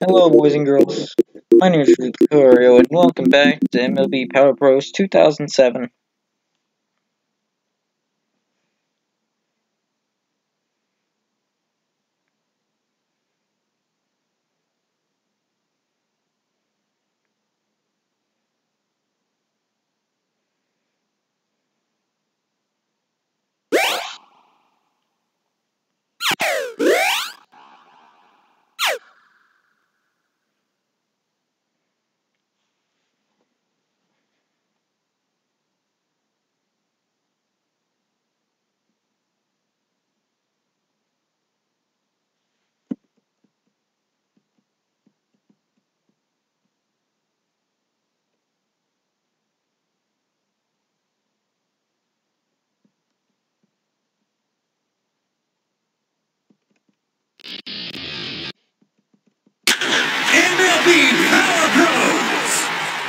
Hello, boys and girls. My name is Ricorio, and welcome back to MLB Power Pros 2007. MLB Power Pros!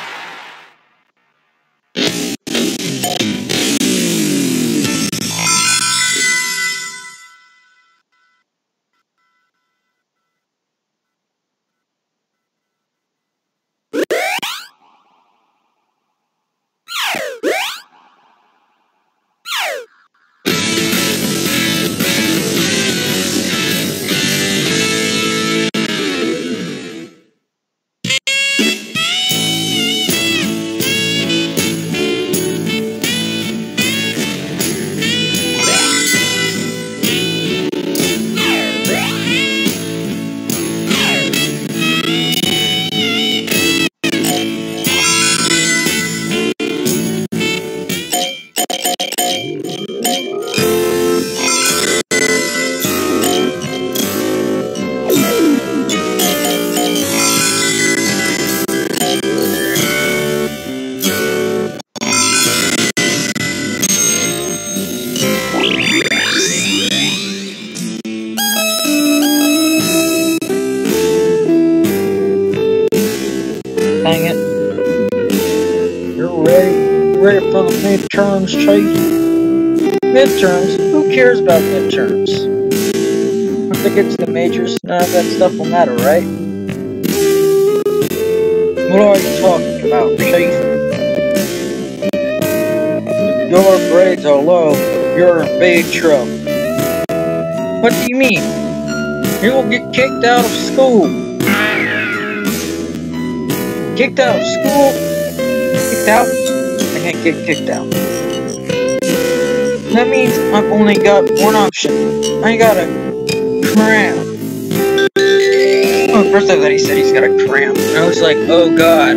Dang it. You're ready? Ready for the midterms, Chief? Midterms? Who cares about midterms? Once it gets to the majors, none of that stuff will matter, right? What are you talking about, Chief? If your grades are low, you're in big trouble. What do you mean? You will get kicked out of school. Kicked out of school? Kicked out? I can't get kicked out. That means I've only got one option. I got a cram. Oh, first I thought he said he's got a cramp. And I was like, oh god.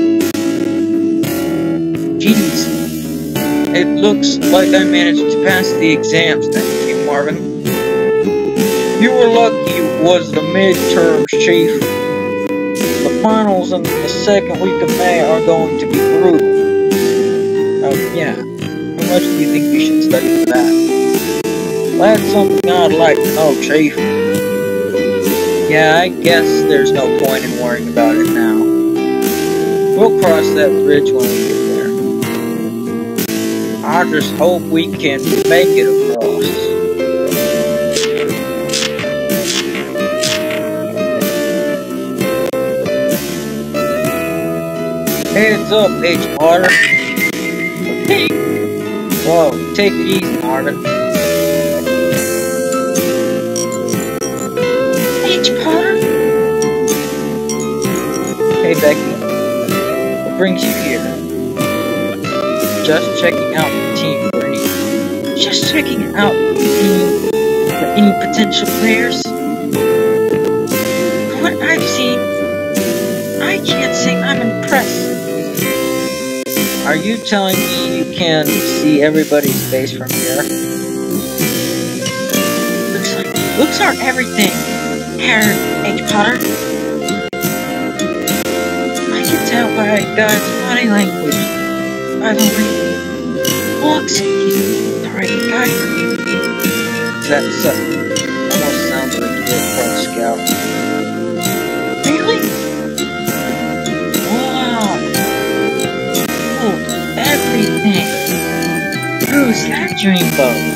Jeez. It looks like I managed to pass the exams, thank you, Marvin. You were lucky it was the midterms, Chief. The finals in the second week of May are going to be brutal. Oh, yeah. How much do you think we should study for that? Well, that's something I'd like to know, Chief. Yeah, I guess there's no point in worrying about it now. We'll cross that bridge when we get there. I just hope we can make it across. Heads up, H.Potter. Hey! Whoa, take it easy, Marvin. H.Potter? Hey, Becky. What brings you here? Just checking out the team for any... Just checking out the team for any potential players? From what I've seen, I can't say I'm impressed. Are you telling me you can see everybody's face from here? Looks aren't everything, Herr H.Potter. I can tell by a guy's body language, by the way he looks, he's the right guy for you. That's almost sounds like you're a Pro Scout. Really? Everything. Who's that dreamboat?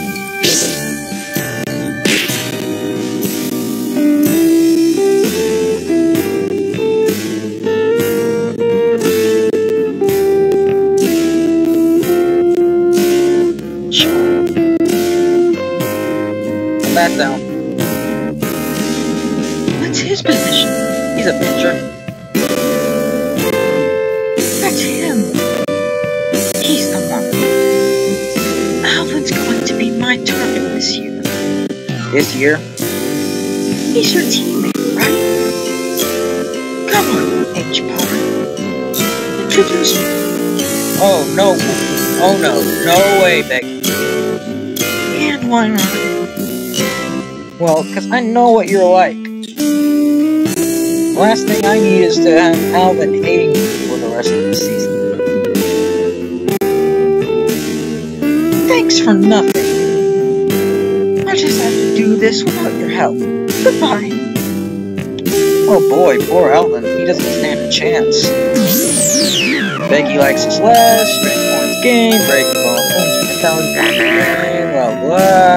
bench. Put that down. That's his position. He's a pitcher. That's him. He's the one. Alvin's going to be my target this year. This year? He's your teammate, right? Come on, H.Potter. Introduce me. Oh, no. Oh, no. No way, Becky. And why not? Well, because I know what you're like. Last thing I need is to have Alvin hating me for the rest of the season. Thanks for nothing. I just have to do this without your help. Goodbye. Oh boy, poor Alvin. He doesn't stand a chance. Becky likes his slash, straight points game, breaking ball, blah blah.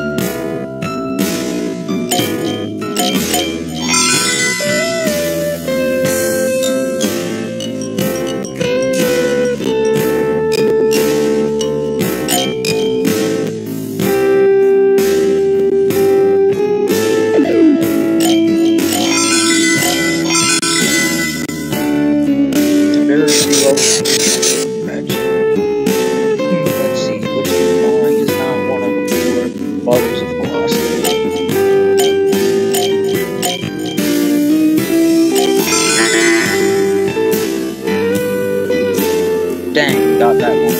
Dang, got that one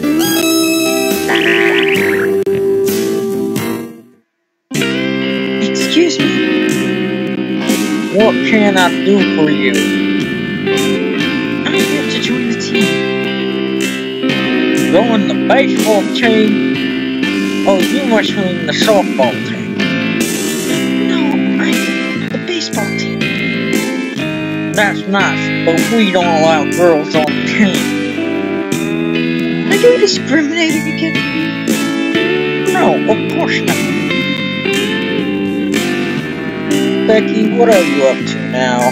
wrong. Excuse me. What can I do for you? I'm here to join the team. Join the baseball team? Oh, you must mean the softball team. No, I'm the baseball team. That's nice, but we don't allow girls on the team. Are you discriminating against me? No, of course not. Becky, what are you up to now?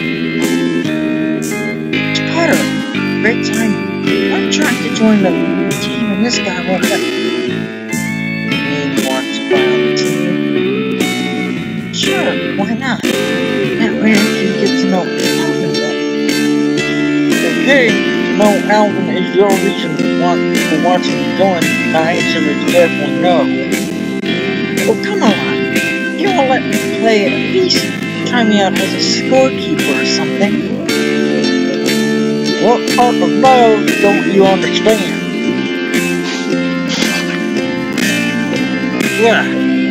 H.Potter, great time. I'm trying to join the team and this guy won't let me. You want to buy on the team? Sure, why not? That way I can get to know Alvin better. Okay. No, Alvin is your reason for watching me join. My answer is definitely no. Oh, come on. You won't let me play at least try me out as a scorekeeper or something. What part of love don't you understand? Yeah.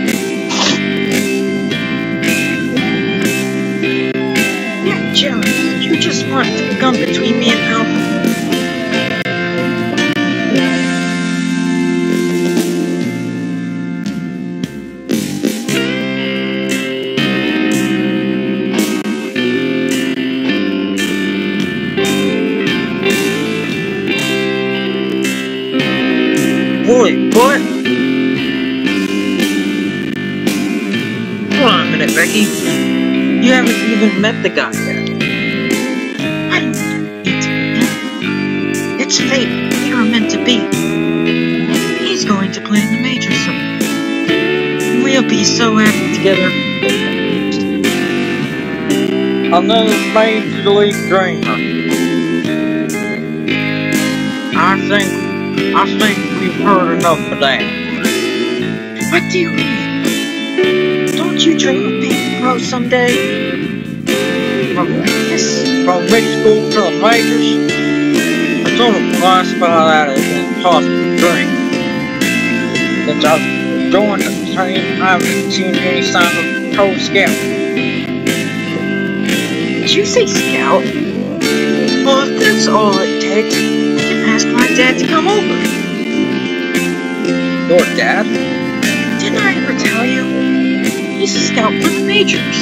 You're jealous. You just want to come between me and Alvin. Boy, what? Hold on a minute, Becky. You haven't even met the guy yet. I don't need to meet him. It's fate. We are meant to be. He's going to play in the majors soon. We'll be so happy together. Another major league dreamer. I think we've heard enough of that. What do you mean? Don't you dream of being pro someday? From middle school to the majors? I sort of classify that as an impossible dream. Since I've joined the team, I haven't seen any sign of pro scout. Did you say scout? Well, if that's all it takes, I can ask my dad to come over. Your dad? Didn't I ever tell you? He's a scout for the majors.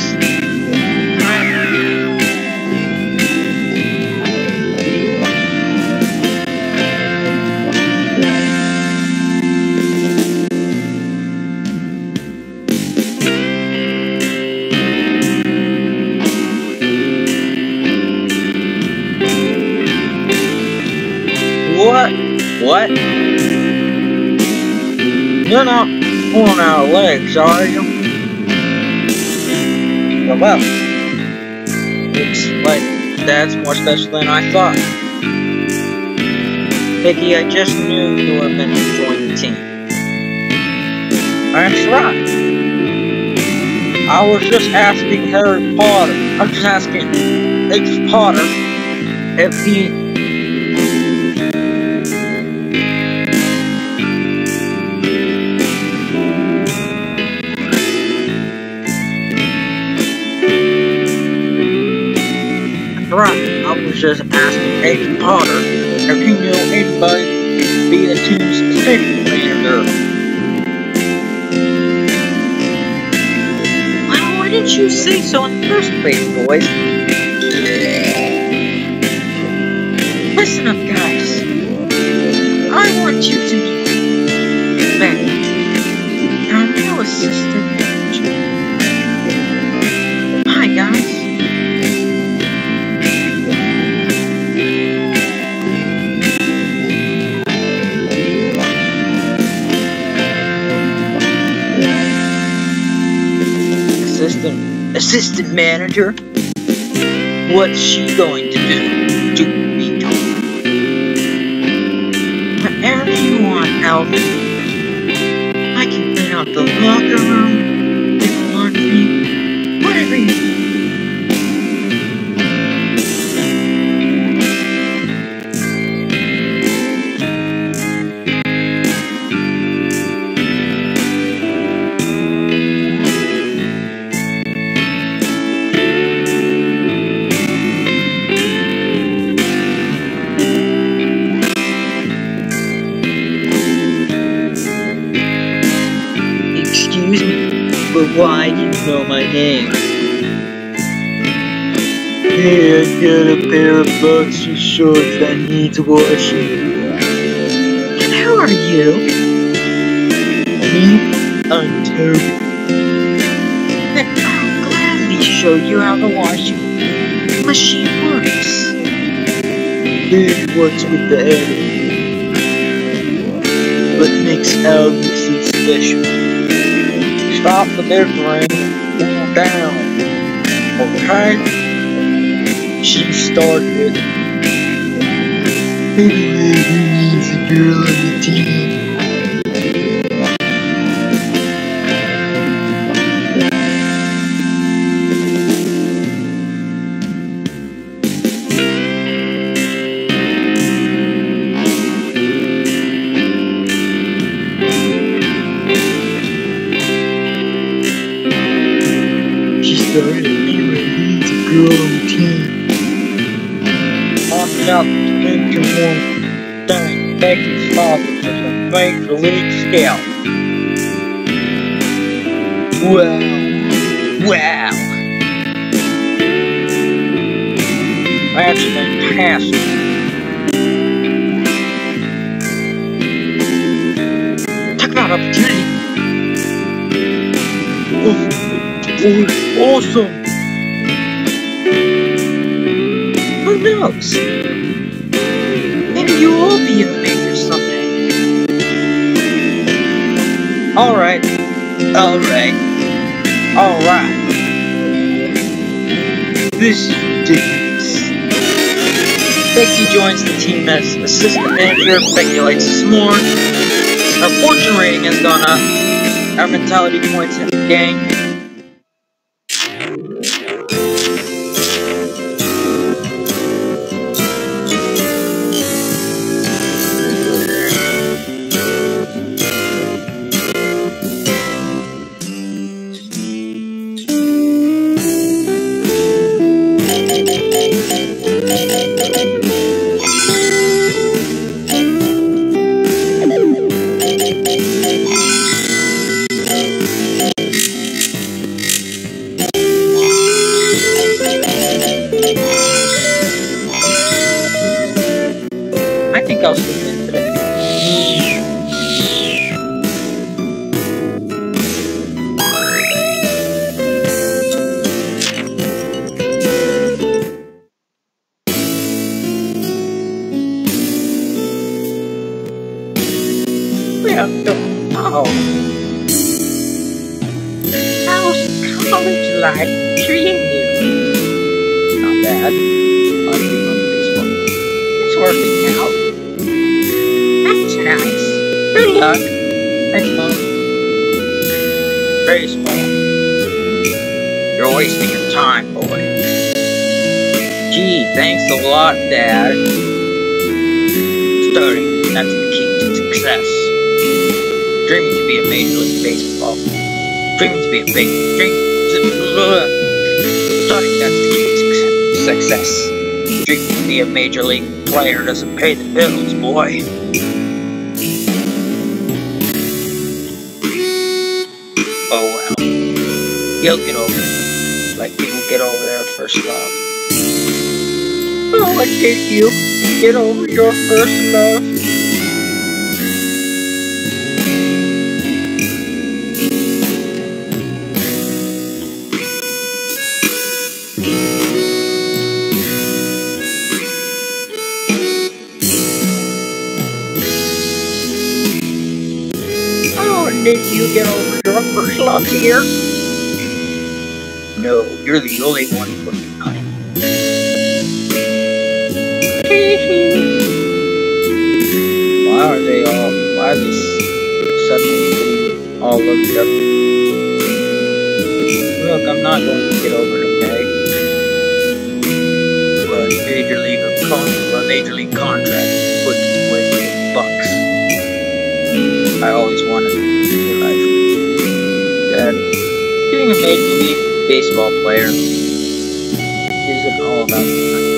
What? You're not pulling out legs, are you? Well, looks like that's more special than I thought. Piggy, I just knew you were meant to join the team. That's right. I was just asking Harry Potter. I'm just asking H.Potter if he... Right, I was just asking H.Potter if he knew anybody to be the team's assistant manager. Well, why didn't you say so in the first place, boys? Listen up, guys. I want you to meet Becky, our new assistant manager. Hi, guys. Assistant manager? What's she going to do? To be told. Whatever you want, Alvin. I can clean out the locker room, pick laundry, whatever you need. Excuse me, but why do you know my name? Hey, I got a pair of boxer shorts that needs washing. And who are you? Me? I'm Toby. Then I'll gladly show you how the washing machine works. Then what's with the enemy? What makes Alvin so special? Stop the bickering, cool down, okay? She started. Anyway, who needs a girl on the team? Anyway, who needs a girl on the team? Talking about the picture one thing. Becky's father was a major league scout. Wow. That's fantastic. Talk about opportunity. Awesome. Who knows? Maybe you will be in the majors someday. Alright. This is ridiculous. Becky joins the team as assistant manager. Becky likes us more. Our fortune rating has gone up. Our mentality points have gained. I think I'll sleep in today. Yeah, Oh. How's college life treating you? Not bad. I'm being on baseball. It's working out. That's nice. Good luck. Thanks, Mom. Baseball. You're wasting your time, boy. Gee, thanks a lot, Dad. Studying, that's the key to success. Dreaming to be a Major League Baseball. Dreaming to be a Studying, that's the key to success. Dreaming to be a Major League player doesn't pay the bills, boy. Oh well. You'll get over it. Like people get over their first love. Oh, and did you get over your first love? Oh, and did you get over your first love, dear? No, you're the only one looking on it. Why are they suddenly getting all looked up? Look, I'm not going to get over it, okay? But a major league contract puts with the Bucks. I always wanted in life. Dad, being a major league baseball player isn't all about the money.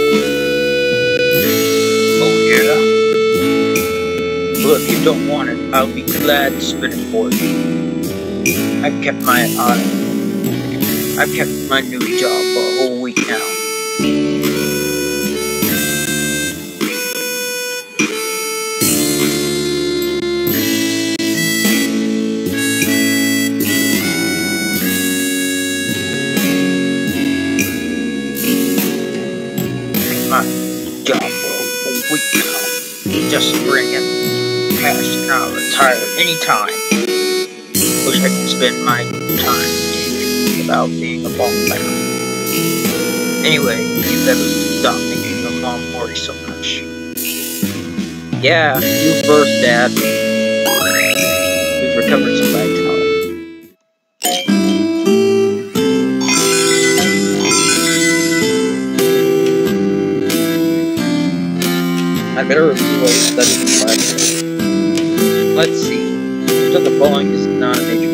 Oh yeah? Well, if you don't want it, I'll be glad to spin it for you. I've kept my new job for a whole week now. My job for a whole week now. Just bring in cash and I'll retire anytime. Wish I could spend my time without being a ball player. Anyway, you better stop making your mom worry so much. Yeah, you first, Dad. We've recovered some vitality. I better review what you studied in class. Let's see. So the bowling is not a major.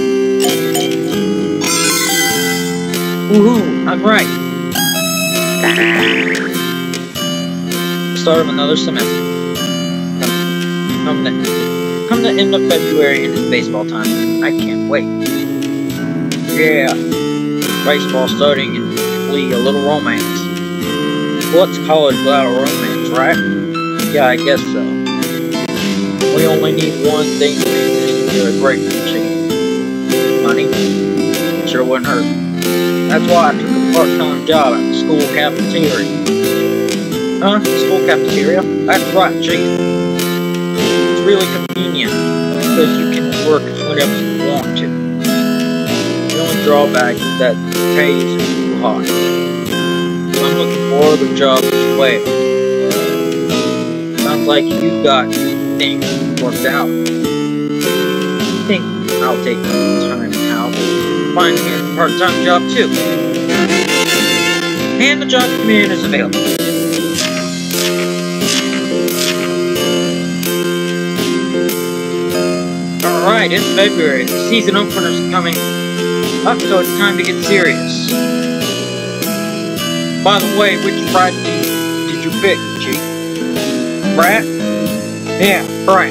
Woohoo! I'm right. Start of another semester. Come the end of February and it's baseball time. I can't wait. Yeah. Baseball starting and hopefully a little romance. What's college without a romance, right? Yeah, I guess so. We only need one thing to make this year a great machine. Money. Sure wouldn't hurt. That's why I took a part-time job at the school cafeteria. Huh? School cafeteria? That's right, Chief. It's really convenient because you can work whenever you want to. The only drawback is that the pay is too high. So I'm looking for other jobs as well. Sounds like you got things worked out. I think I'll take time out. Find me a part-time job too. And the job command is available. Alright, it's February. The season opener's coming up, so it's time to get serious. By the way, which Brad did you pick, Chief? Brad? Yeah, Brad.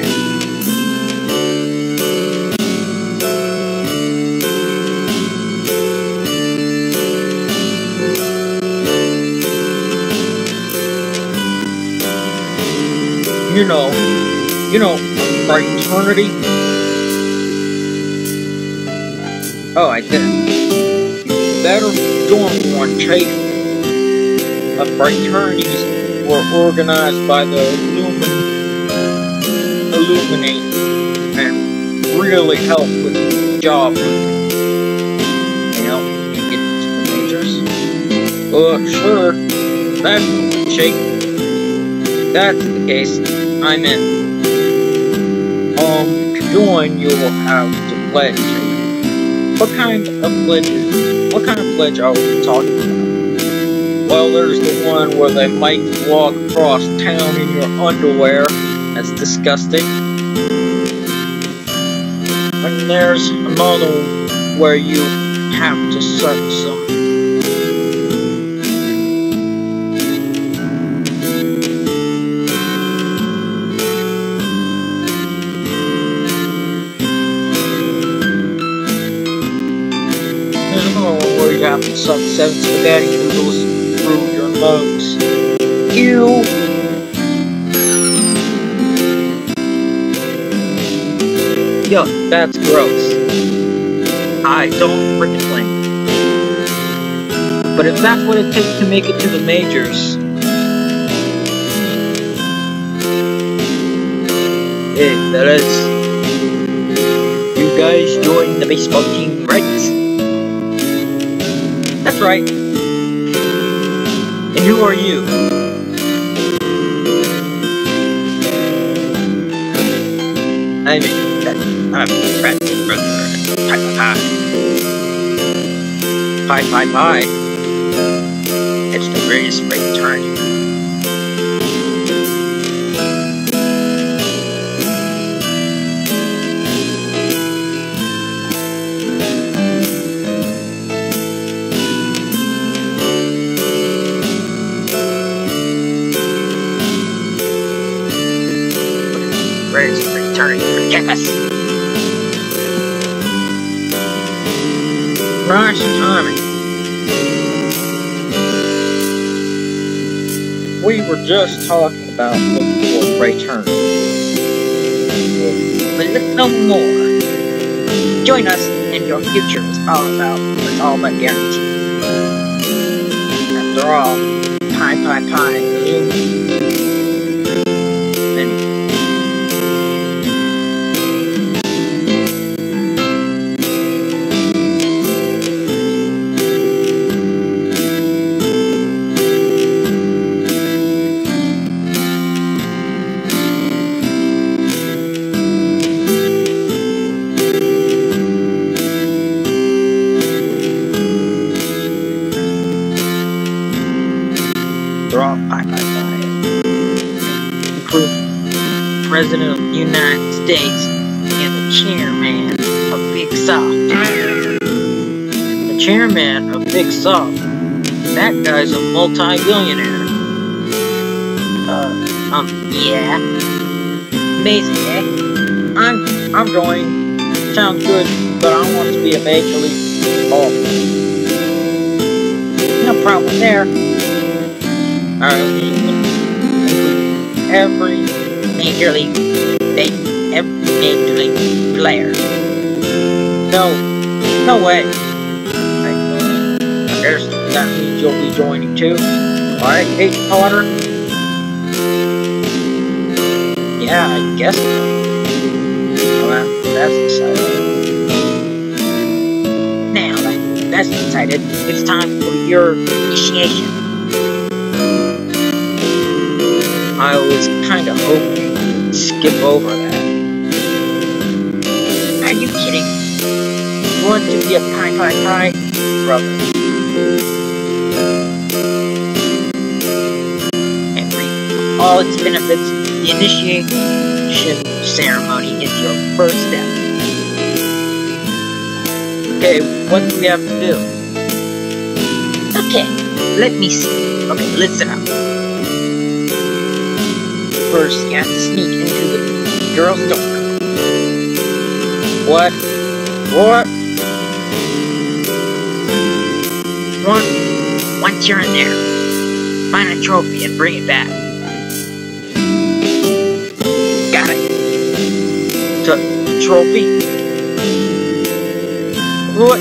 You know, fraternity? Oh, I didn't. You better join one, Chief. Fraternities were organized by the Illuminati and really help with job hunting. You get to the majors? Sure. That's no shake. If that's the case, I'm in. To join, you will have to pledge. What kind of pledge are we talking about? Well, there's the one where they make you walk across town in your underwear. That's disgusting. And there's another one where you have to suck some. There's another one where you have to suck 7 spaghetti noodles through your nose. Ew! Yuck, that's gross. I don't freaking blame you. But if that's what it takes to make it to the majors... Hey, fellas. You guys joined the baseball team, right? That's right. And who are you? I'm a friend, brother. Pie. It's the greatest spring turning. Greatest spring turning for gas. Nice timing. We were just talking about looking for a return. But look no more. Join us and your future is all but guaranteed. After all, pie. Including President of the United States and the Chairman of Big Soft. The Chairman of Big Soft? That guy's a multi-billionaire. Yeah. Amazing, eh? I'm going. Sounds good, but I want to be a Major League Ball player. No problem there. Every Major League player. No way. I guess that means you'll be joining too. Alright, H.Potter? Yeah, I guess so. Well, that's exciting. Now that's excited, it's time for your initiation. I was kinda hoping you'd skip over that. Are you kidding? You want to be a pie, brother? And reap all its benefits, the initiation ceremony is your first step. Okay, what do we have to do? Okay, let me see. Okay, listen up. First, you have to sneak into the girl's dorm. What? Once you're in there, find a trophy and bring it back. Got it. Trophy? What?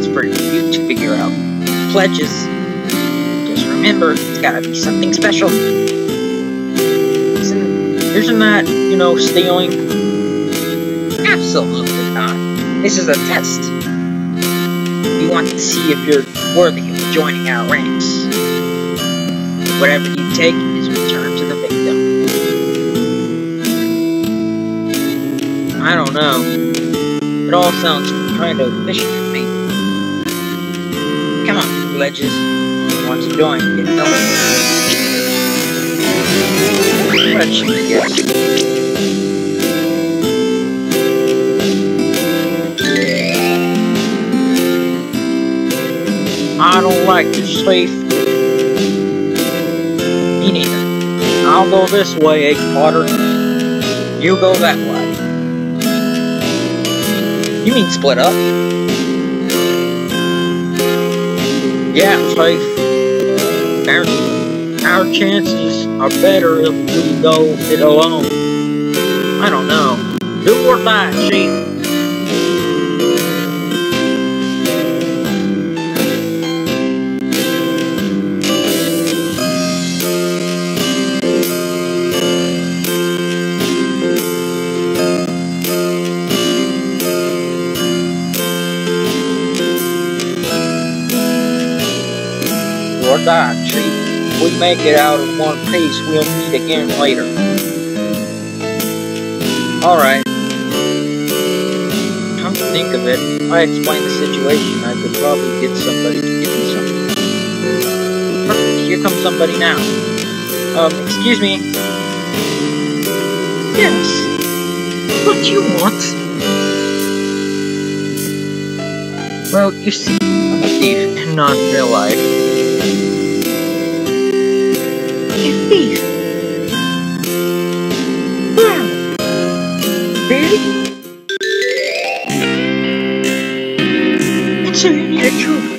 That's for you to figure out. Pledges. Just remember, it's gotta be something special. Isn't that, you know, stealing? Absolutely not. This is a test. We want to see if you're worthy of joining our ranks. Whatever you take is returned to the victim. I don't know. It all sounds kind of fishy to me. Come on, pledges. You want to join? Get going. Let's guess. I don't like this thief. Me neither. I'll go this way, H.Potter. You go that way. You mean split up? Yeah, thief. Our chances are better if we go it alone. I don't know. Do or die, chief. Or die, chief. If we make it out in one piece, we'll meet again later. Alright. Come to think of it, if I explain the situation, I could probably get somebody to give me something. Perfect, here comes somebody now. Excuse me. Yes. What do you want? Well, you see, I'm a thief, and not in real life. Thief. Wow. Really? And so you need a trophy?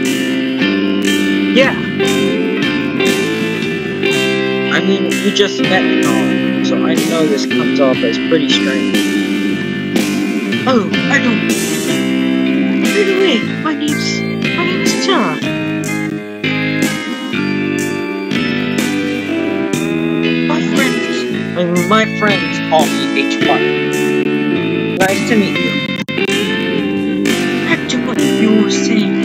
Yeah. I mean, you just met me all, so I know this comes off as pretty strange. Oh, I don't... By the way, my name's Tara. My friends call me H.Potter. Nice to meet you. Back to what you were saying.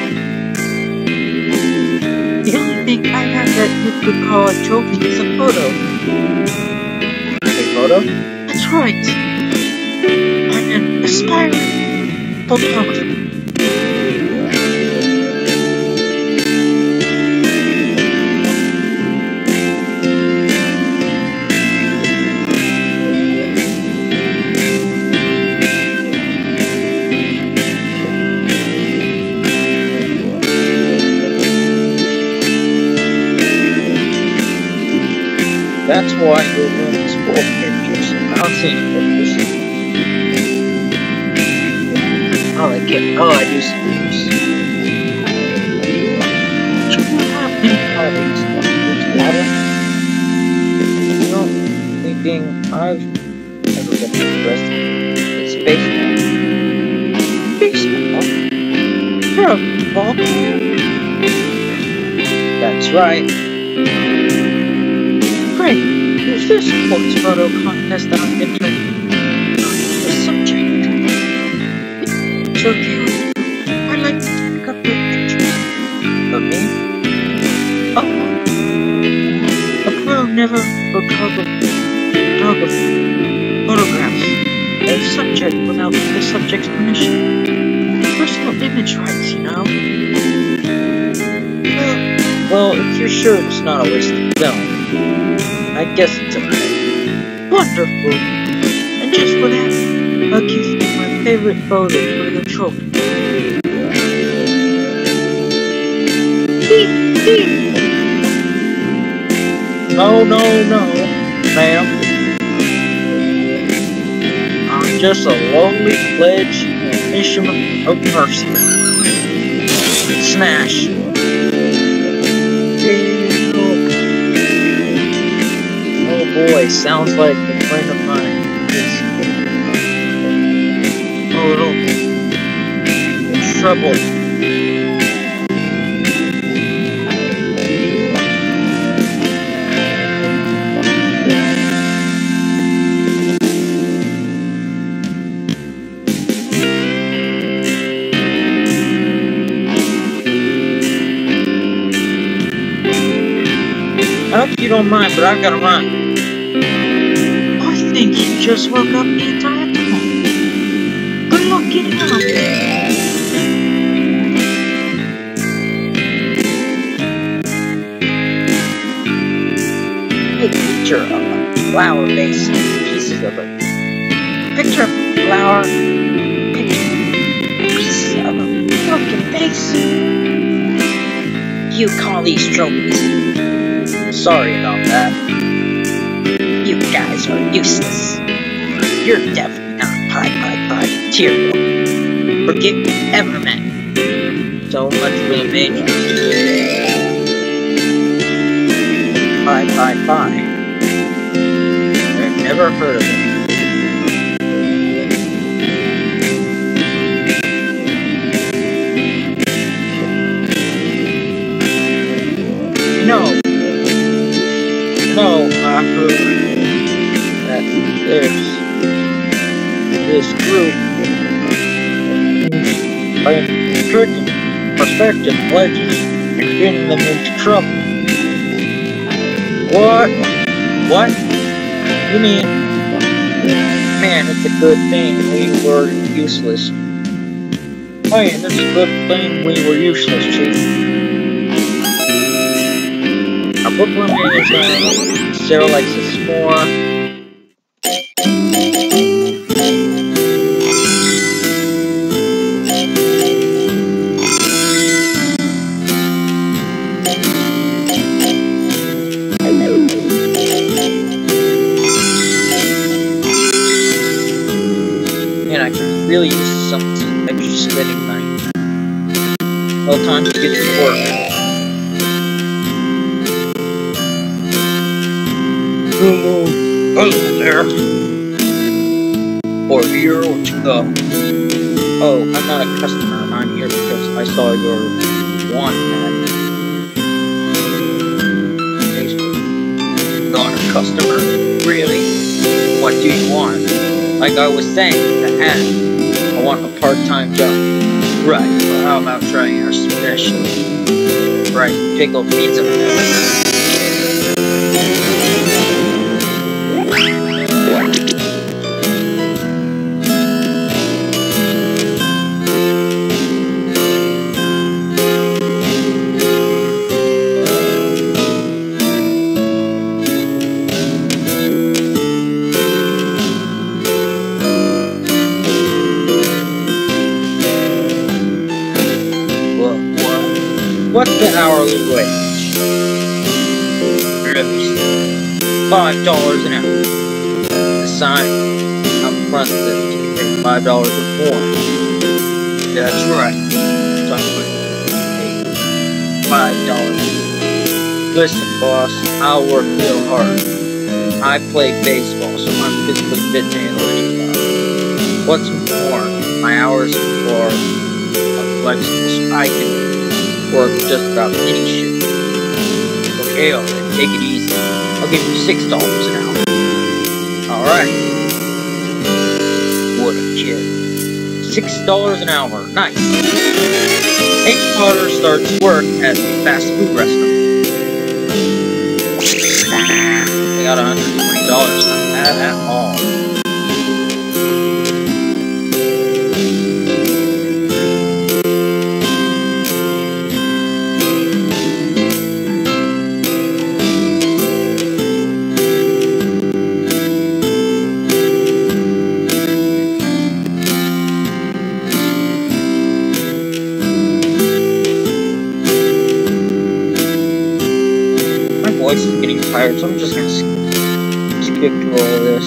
The only thing I have that you could call a trophy is a photo. A photo? That's right. I'm an aspiring photographer. That's why your room is full of pictures. I'll see you pictures. Oh, I do see pictures. Do you have any hobbies like H.Potter? You know, anything I've never been interested in is baseball. Baseball? You're a ball player? That's right. Great! Is this sports photo contest that I'm entering? The subject. It's okay. I'd like to take a couple of pictures. Of me? Oh. A pro never photographs a subject without the subject's permission. Personal image rights, you know? Well, if you're sure it's not a waste of film, I guess it's okay. Wonderful! And just for that, I'll give you my favorite photo for the trophy. No, ma'am. I'm just a lonely pledge and fisherman of mercy. Snash. Boy, sounds like a friend of mine. Oh, trouble. I hope you don't mind, but I've got to run. I think you just woke up the entire time. Good luck getting up. A picture of a flower vase and pieces of it. Picture of a flower, pieces of a broken vase. You call these trophies? Sorry about that. You guys are useless. You're definitely not pie material. Forget we ever met. So much for the major. Pie. I've never heard of it. No, I heard that there's this group by tricking prospective pledges and getting them into trouble. What? You mean, man, it's a good thing we were useless. Man, it's a good thing we were useless, Chief. Our Brooklyn man is Sarah likes us more. Man, I could really use some extra spending money. Well, time to get to work. Hello there. Or here or to go. Oh, I'm not a customer. I'm here because I saw your want ad. Facebook. Not a customer? Really? What do you want? Like I was saying, the ad. I want a part-time job. Right, well how about trying our special rice pickle pizza? What's the hourly wage? $5 an hour. The sign up front says you can pay $5 or more. That's right. $5. Listen, boss, I'll work real hard. I play baseball, so I'm physically fit to handle any job. What's more, my hours are flexible, so I can work just about any shift. Okay, alright, take it easy. I'll give you $6 an hour. Alright. What a kid. $6 an hour, nice. H.Potter starts work at the fast food restaurant. I got $120, not bad at all. My voice is getting tired, so I'm just gonna skip through all of this.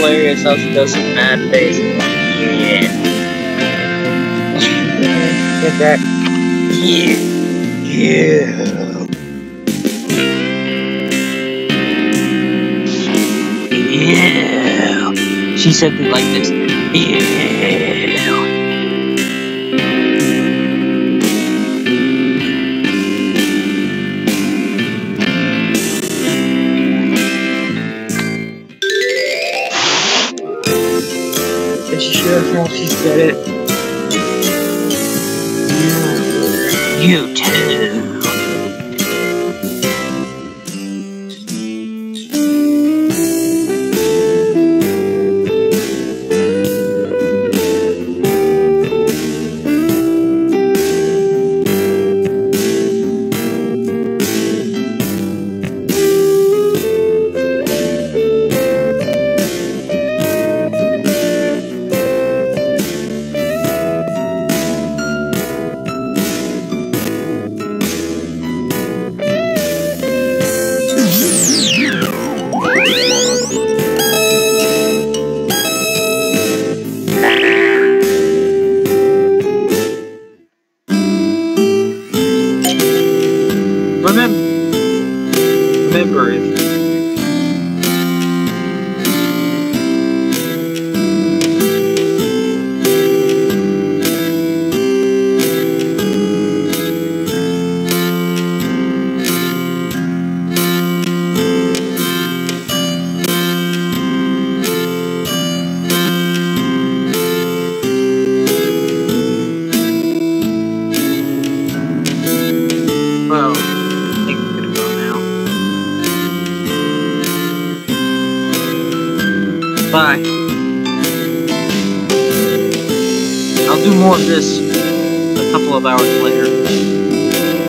hilarious how she does some mad face. Yeah. Get that. Yeah. Yeah. She said it like this. Yeah. Did she sure know she said it? You too. Remember if well, I think I'm gonna go now. Bye. I'll do more of this a couple of hours later.